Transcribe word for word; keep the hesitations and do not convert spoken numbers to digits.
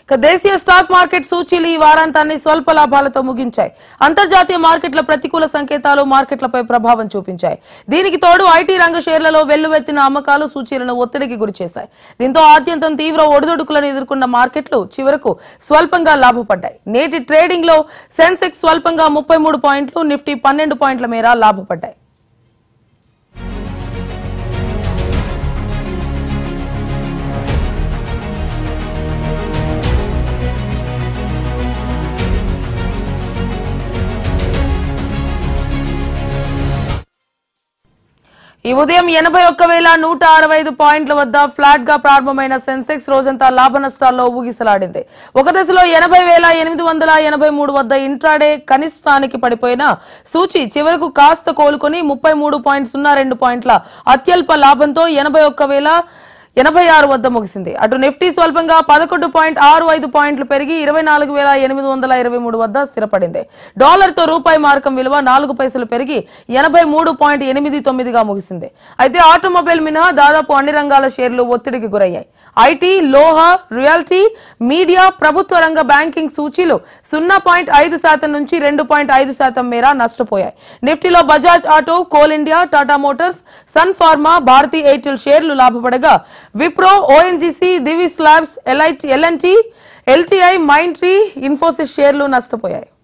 దేశీయ stock market సూచీలు ఈ వారాంతాన్ని స్వల్ప లాభాలతో ముగించాయి. అంతర్జాతీయ మార్కెట్ల ప్రతికూల సంకేతాలు మార్కెట్లపై ప్రభావం చూపించాయి. దీనికి తోడు ఐటీ రంగ షేర్లలో వెల్లువెత్తిన అమ్మకాలు సూచీలను ఒత్తిడికి గురిచేశాయి. దీంతో ఆద్యంతం తీవ్ర ఒడిదుడుకులను ఎదుర్కొన్న మార్కెట్లు చివరకు స్వల్పంగా లాభపడ్డాయి. నేటి ట్రేడింగ్ లో సెన్సెక్స్ స్వల్పంగా ముప్పై మూడు పాయింట్లు, నిఫ్టీ పన్నెండు పాయింట్ల మేర లాభపడ్డాయి. ఈ ఉదయం ఎనభై ఒక్క వేల నూట అరవై ఐదు పాయింట్ల వద్ద ఫ్లాట్ గా ప్రారంభమైన సెన్సెక్స్ రోజంతా లాభ నష్టాల్లో ఊగిసలాడింది. ఒక దశలో ఎనభై వేల ఎనిమిది వందల ఎనభై మూడు వద్ద ఇంట్రాడే కనిష్టానికి పడిపోయిన సూచి చివరకు కాస్త కోలుకొని ముప్పై మూడు పాయింట్ సున్నా రెండు పాయింట్ల అత్యల్ప లాభంతో ఎనభై ఒక్క వేల ఎనభై ఆరు వద్ద ముగిసింది. అటు నిఫ్టీ స్వల్పంగా పదకొండు పాయింట్ ఆరు ఐదు పాయింట్లు పెరిగి ఇరవై నాలుగు వేల ఎనిమిది వందల ఇరవై మూడు వద్ద స్థిరపడింది. డాలర్ తో రూపాయి మార్కం విలువ నాలుగు పైసలు పెరిగి ఎనభై మూడు పాయింట్ ఎనిమిది తొమ్మిదిగా ముగిసింది. అయితే ఆటోమొబైల్ మినహా దాదాపు అన్ని రంగాల షేర్లు ఒత్తిడికి గురయ్యాయి. ఐటీ, లోహ, రియల్టీ, మీడియా, ప్రభుత్వ రంగ బ్యాంకింగ్ సూచీలు సున్నా పాయింట్ ఐదు శాతం నుంచి రెండు పాయింట్ ఐదు శాతం మేర నష్టపోయాయి. నిఫ్టీలో Bajaj Auto, Coal India, Tata Motors, Sun Pharma, Bharti Airtel షేర్లు లాభపడగా Wipro, ONGC, Divi's labs, LIT, LNT, LTI, Mindtree, Infosys షేర్లు నష్టపోయాయి.